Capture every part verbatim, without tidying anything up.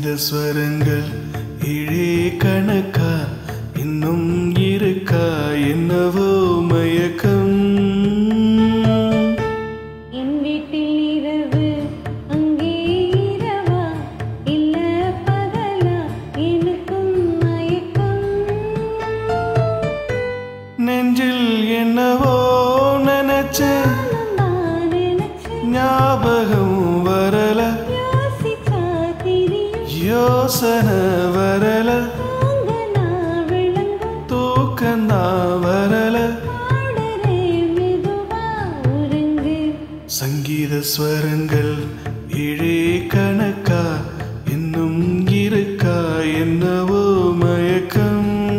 ஸ்வரங்கள் ஏழே கணக்கா இன்னும் இருக்கா என்னவோ மயக்கம் என் வீட்டில் இரவு அங்கே இரவா இல்ல பகலா எனக்கும் மயக்கம் நெஞ்சில் என்னவோ நினைச்ச ஞாபகம் வரல யோசனை வரல தூக்கந்தா வரல சங்கீத ஸ்வரங்கள் ஏழே கணக்கா இன்னும் இருக்கா என்னவோ மயக்கம்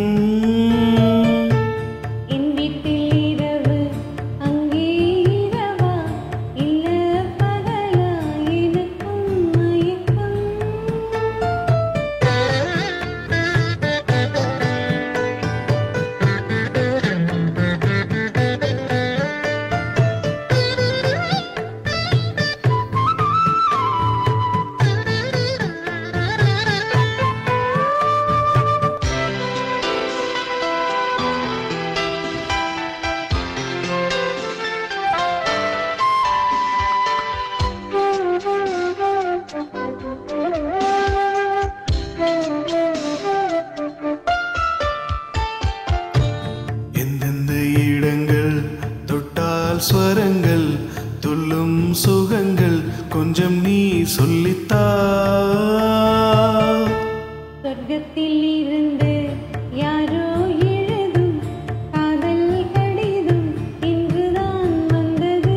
ஸ்வரங்கள் துள்ளும் சுகங்கள் கொஞ்சம் நீ சொல்லித்தா சொர்க்கத்தில் இருந்து யாரோ எழுதும் காதல் கடிதம் இன்றுதான் வந்தது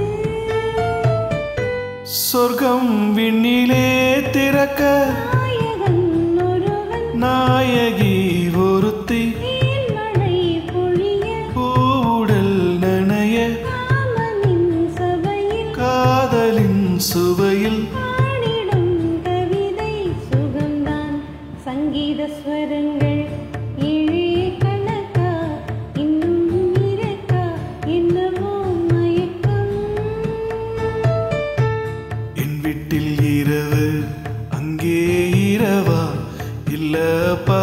சொர்க்கம் விண்ணிலே திறக்க நாயகன் ஒருவன் நாயகி ஒருத்தி மழை பொழிய பூவுடல் நனைய காதலின் சுவையில் பாடிடும் கவிதை சுகம்தான் சங்கீத ஸ்வரங்கள் ஏழே கணக்கா இன்னும் இருக்கா என்னவோ மயக்கம் என் வீட்டில் இரவு அங்கே இரவா இல்ல